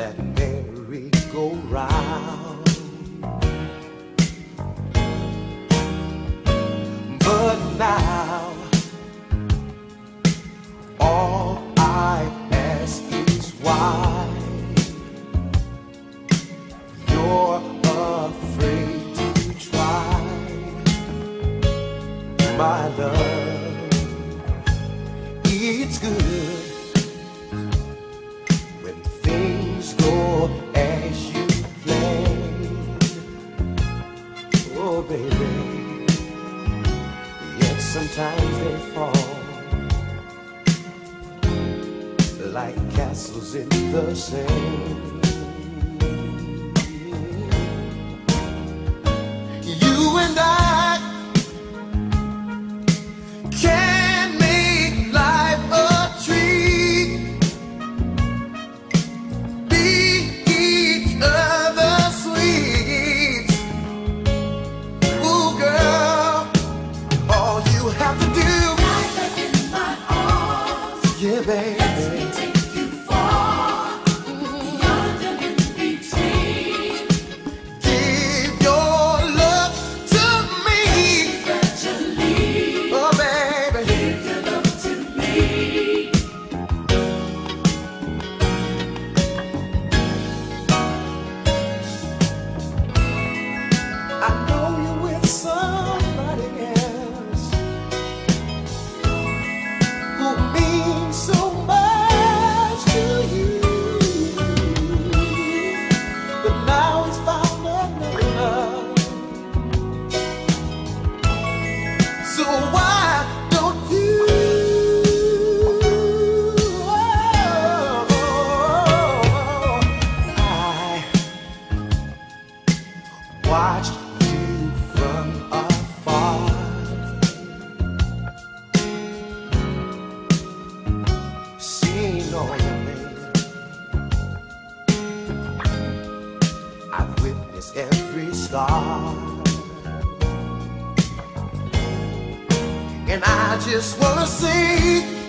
that merry-go-round. But now, all I ask is why you're afraid to try, my love. It's good when things go as you plan, oh baby. Yet sometimes they fall like castles in the sand. You and I can make life a treat, be each other's sweets. Ooh, girl, all you have to do, lie in my arms, yeah, baby. Let me take you far, beyond and in between. Give your love to me, virtually. Oh, baby, give your love to me. I know you're with somebody else who means so much to you, but now he's found another love. So why don't you? I watched you from afar, seeing all your pain. I've witnessed every scar, and I just wanna say